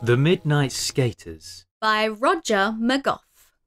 The Midnight Skaters by Roger McGough.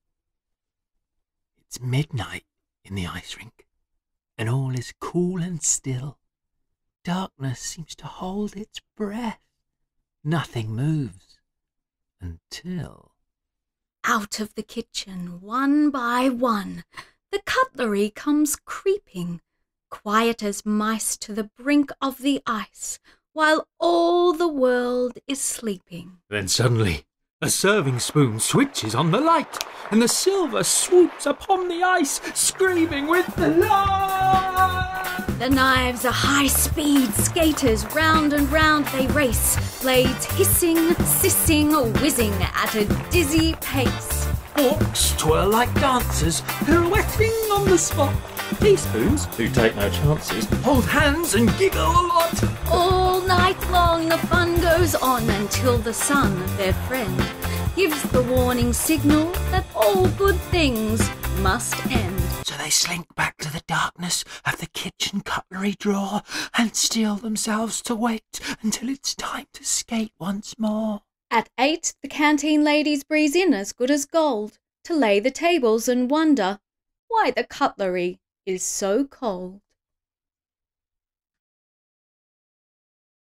It's midnight in the ice rink, and all is cool and still. Darkness seems to hold its breath. Nothing moves until... Out of the kitchen, one by one, the cutlery comes creeping, quiet as mice to the brink of the ice, while all the world is sleeping. Then suddenly, a serving spoon switches on the light, and the silver swoops upon the ice, screaming with delight. The knives are high-speed skaters, round and round they race, blades hissing, sissing, whizzing at a dizzy pace. Forks twirl like dancers, pirouetting on the spot. Teaspoons, who take no chances, hold hands and giggle a lot. All night long the fun goes on until the sun, their friend, gives the warning signal that all good things must end. So they slink back to the darkness of the kitchen cutlery drawer and steel themselves to wait until it's time to skate once more. At 8, the canteen ladies breeze in as good as gold to lay the tables and wonder why the cutlery is so cold.